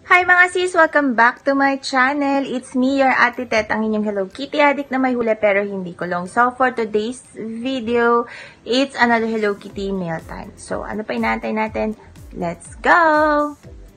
Hi mga sis! Welcome back to my channel. It's me, your Ate Tet, ang inyong Hello Kitty addict na may huli pero hindi kulong. So, for today's video, it's another Hello Kitty mail time. So, ano pa inaantay natin? Let's go!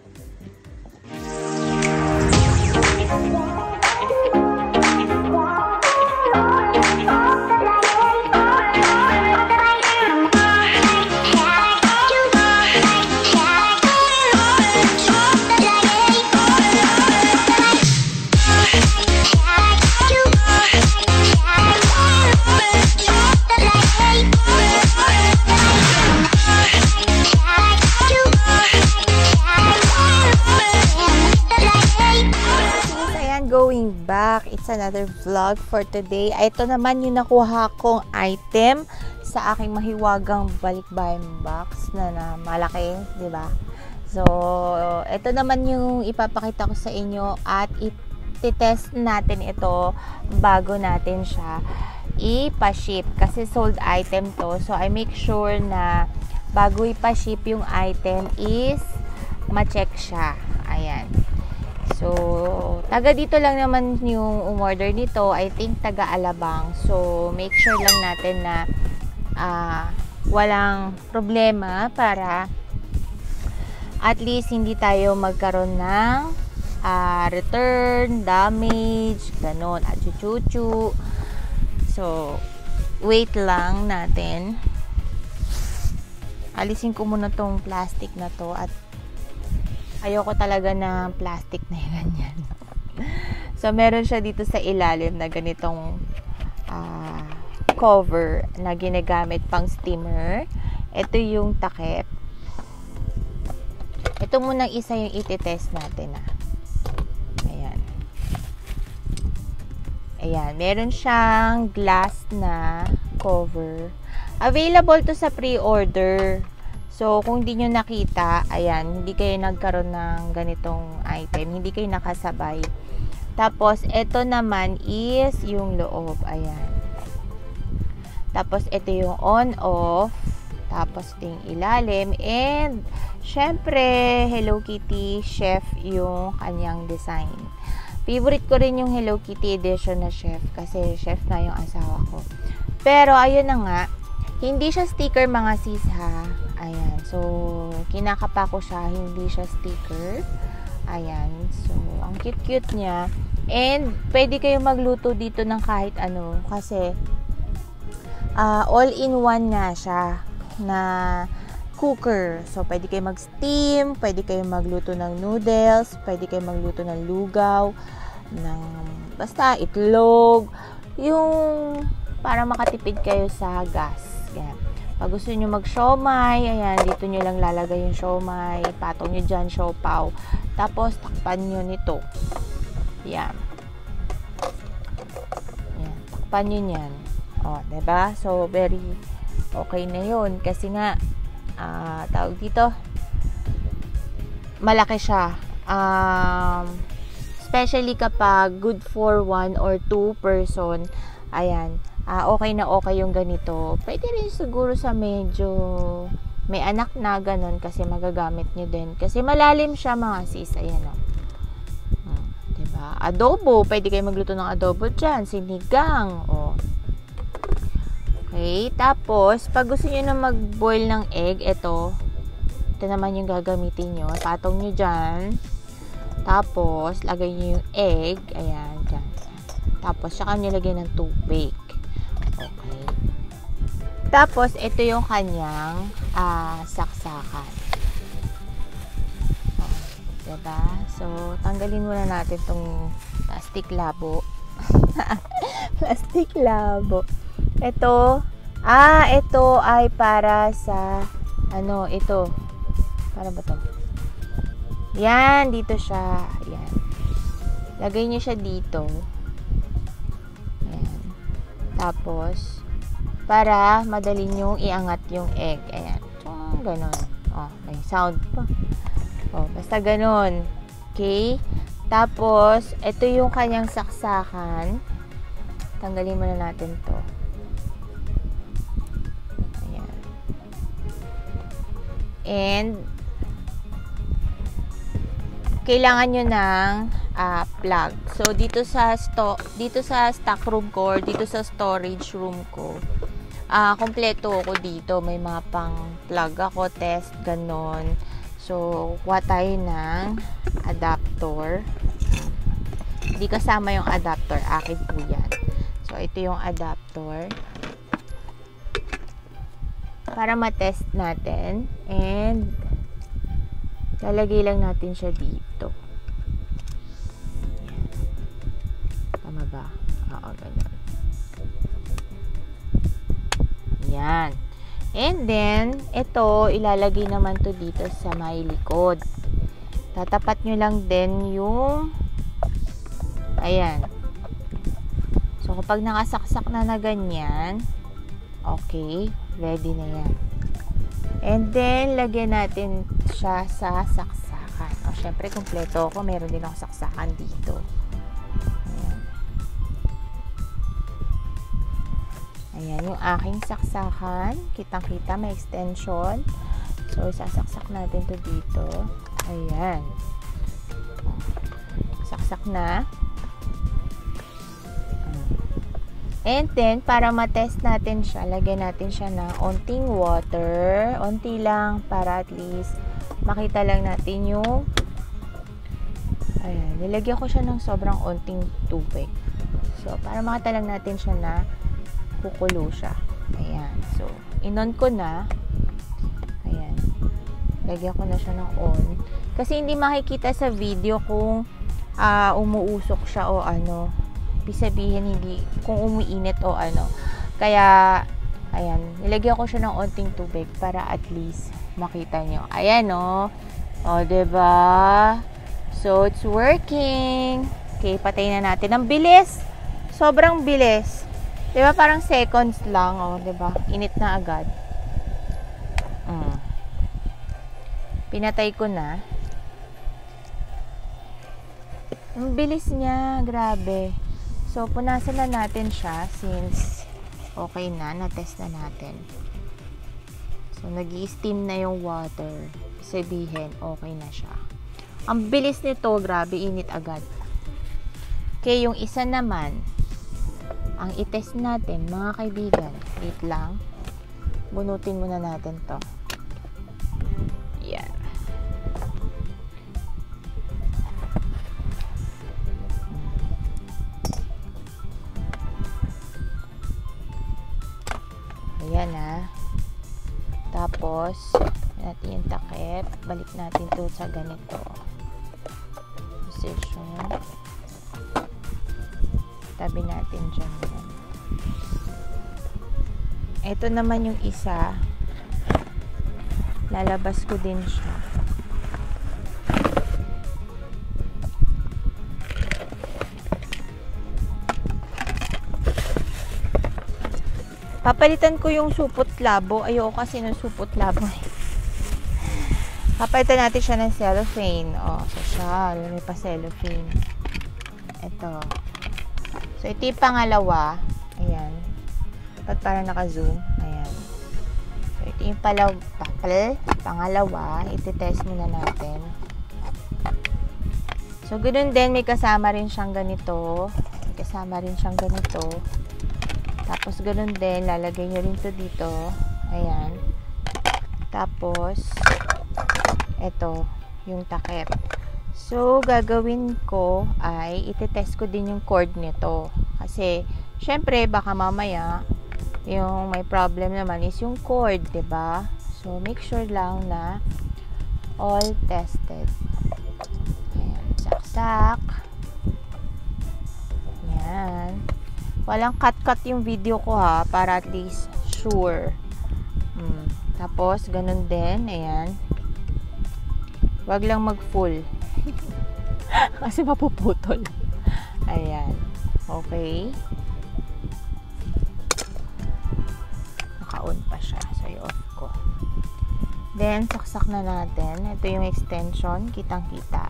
Going back, it's another vlog for today. Ito naman yung nakuha kong item sa aking mahiwagang balikbayan box na malaki, di ba? So, ito naman yung ipapakita ko sa inyo at i-test natin ito bago natin siya ipa-ship kasi sold item to. So, I make sure na bago ipa-ship yung item is ma-check siya. Ayan. So, taga dito lang naman yung umorder nito. I think taga Alabang. So, make sure lang natin na walang problema para at least hindi tayo magkaroon ng return, damage, ganon, at chuchu. So, wait lang natin. Alisin ko muna tong plastic na to at ayoko talaga ng plastic na ganyan. So, meron siya dito sa ilalim na ganitong cover na ginagamit pang steamer. Ito yung takip. Ito munang isa yung iti-test natin. Ayan. Ayan. Meron siyang glass na cover. Available to sa pre-order. So, kung hindi nyo nakita, ayan, hindi kayo nagkaroon ng ganitong item. Hindi kayo nakasabay. Tapos, ito naman is yung loob. Ayan. Tapos, ito yung on-off. Tapos, ito yung ilalim. And, syempre, Hello Kitty Chef yung kanyang design. Favorite ko rin yung Hello Kitty edition na chef. Kasi, chef na yung asawa ko. Pero, ayun na nga. Hindi siya sticker mga sis ha. Ayan. So, kinakapa ko siya. Hindi siya sticker. Ayan. So, ang cute-cute niya. And, pwede kayo magluto dito ng kahit ano. Kasi, all-in-one nga siya na cooker. So, pwede kayo mag-steam. Pwede kayo magluto ng noodles. Pwede kayo magluto ng lugaw. Basta, itlog. Yung, para makatipid kayo sa gas. Yan. Pag gusto nyo mag-siomay, ayan, dito nyo lang lalagay yung siomay, patong nyo dyan, siopaw. Tapos, takpan nyo nito. Yan. Yan. Takpan nyo yan. O, diba? So, very okay na yun. Kasi nga, tawag dito, malaki siya. Especially kapag good for 1 or 2 person, ayan, okay na okay yung ganito. Pwede rin siguro sa medyo may anak na ganun kasi magagamit nyo din. Kasi malalim siya mga sis. Ayan o. Diba? Adobo. Pwede kayo magluto ng adobo dyan. Sinigang. O. Okay. Tapos, pag gusto nyo na mag-boil ng egg, ito naman yung gagamitin nyo. Patong nyo dyan. Tapos, lagay nyo yung egg. Ayan. Dyan. Tapos, saka nyo lagyan ng tubig. Okay. Tapos, ito yung kanyang saksakan. Oh, diba? So, tanggalin muna natin tong plastic labo. Plastic labo. Ito ay para sa, ito. Para ba to? Yan, dito siya. Yan. Lagay nyo siya dito. Tapos, para madali nyong iangat yung egg. Ayan. Ganon. Oh, may sound pa. Oh, basta ganon. Okay? Tapos, ito yung kanyang saksakan. Tanggalin muna natin to. Ayan. And, kailangan nyo ng plug. So, dito sa stock room ko or dito sa storage room ko, kompleto ako dito. May mga pang plug ako, test, ganon. So, kuha tayo ng adapter. Hindi kasama yung adapter. Akin po yan. So, ito yung adapter. Para matest natin. And, lalagay lang natin siya dito. Tama ba? Oo, ganun. Yan. And then, ito, ilalagay naman to dito sa may likod. Tatapat nyo lang din yung ayan. So, kapag nakasaksak na ganyan, okay, ready na yan. And then, lagyan natin siya sa saksakan. O, syempre, kompleto ako. Meron din ako saksakan dito. Ayan. Ayan, yung aking saksakan. Kitang-kita, may extension. So, sasaksak natin to dito. Ayan. Saksak na. And then, para matest natin siya, lagyan natin siya ng onting water. Onti lang para at least makita lang natin yung ayan, nilagyan ko siya ng sobrang onting tubig. So, para makita lang natin siya na kukulo siya. Ayan. So, in-on ko na. Ayan. Lagyan ko na siya ng on. Kasi hindi makikita sa video kung umuusok siya o ano. Ibig sabihin, hindi, kung umiinit o ano. Kaya, ayan, nilagyan ko siya ng onting tubig para at least makita nyo. Ayan, o. O, diba? So, it's working. Okay, patay na natin. Ang bilis. Sobrang bilis. Diba? Parang seconds lang, o. Diba? Init na agad. Pinatay ko na. Ang bilis niya. Grabe. So, punasan na natin siya since okay na, na-test na natin. So, nag-i-steam na yung water. Sabihin, okay na siya. Ang bilis nito, grabe, init agad. Okay, yung isa naman, ang i-test natin, mga kaibigan, wait lang. Bunutin muna natin to. Yan. Ayan na. Tapos, natin yung takip. Balik natin to sa ganito. Position. Tabi natin dyan. Ito naman yung isa. Lalabas ko din siya. Papalitan ko yung supot labo. Ayoko kasi ng supot labo. Papalitan natin siya ng cellophane. O, social. May pa cellophane. Ito. So, ito yung pangalawa. Ayan. Dapat parang naka-zoom. Ayan. So, ito yung pangalawa. Iti-test muna natin. So, ganoon din. May kasama rin siyang ganito. May kasama rin siyang ganito. Tapos, ganun din, lalagay nyo rin to dito. Ayan. Tapos, ito, yung takip. So, gagawin ko ay, iti-test ko din yung cord nito. Kasi, syempre, baka mamaya, yung may problem naman is yung cord, diba? So, make sure lang na all tested. Ayan, saksak. Ayan. Walang cut-cut yung video ko ha, para at least sure. Tapos, ganun din. Ayan. Wag lang mag-full. Kasi mapuputol. Ayan. Okay. Naka-on pa siya. So, i-off ko. Then, saksak na natin. Ito yung extension. Kitang-kita.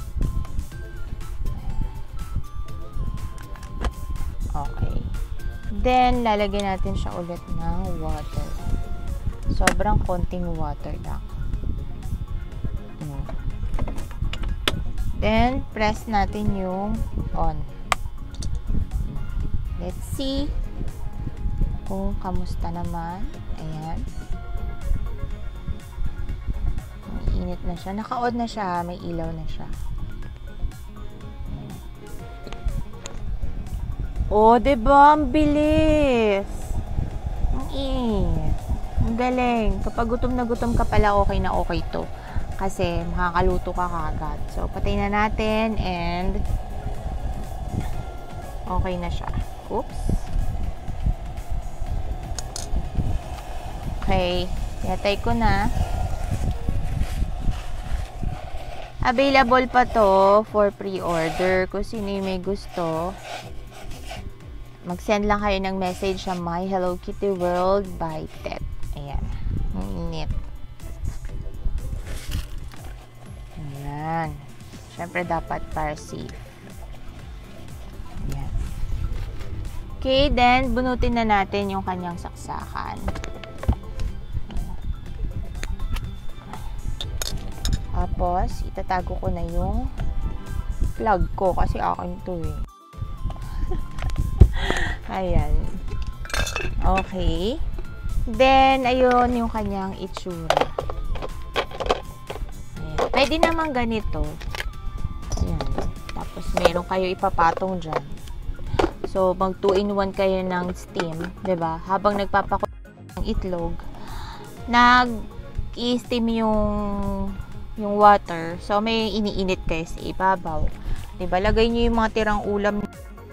Okay. Then, lalagyan natin siya ulit ng water. Sobrang konting water lang. Then, press natin yung on. Let's see kung kamusta naman. Ayan. Init na siya. Naka-on na siya. May ilaw na siya. Oh, diba? Ang bilis. Ang galing. Kapag gutom na gutom ka pala, okay na okay to. Kasi makakaluto ka kagad. So, patay na natin and okay na siya. Oops. Okay. Yatay ko na. Available pa to for pre-order. Kung sino yung may gusto, mag-send lang kayo ng message sa My Hello Kitty World by Tet. Ayan. Ang init. Ayan. Siyempre dapat para safe. Ayan. Okay, then bunutin na natin yung kanyang saksakan. Tapos, itatago ko na yung plug ko kasi akin to eh. Ayan. Okay. Then, ayun yung kanyang itsura. Ayan. Pwede naman ganito. Ayan. Tapos, meron kayo ipapatong dyan. So, mag 2-in-1 kayo ng steam. 'Di ba? Habang nagpapakulo ng itlog, nag-i-steam yung water. So, may iniinit kayo sa ibabaw. 'Di ba? Lagay niyo yung mga tirang ulam.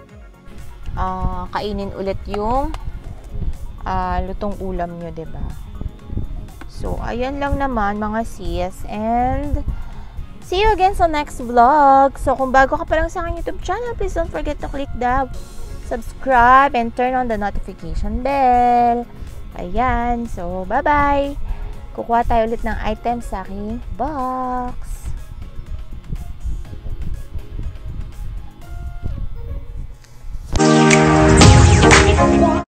Kainin ulit yung lutong ulam nyo, 'di ba? So, ayan lang naman mga sis, and see you again sa next vlog. So, kung bago ka pa lang sa aking YouTube channel, please don't forget to click the subscribe and turn on the notification bell. Ayan. So, bye-bye. Kukuha tayo ulit ng items sa aking box.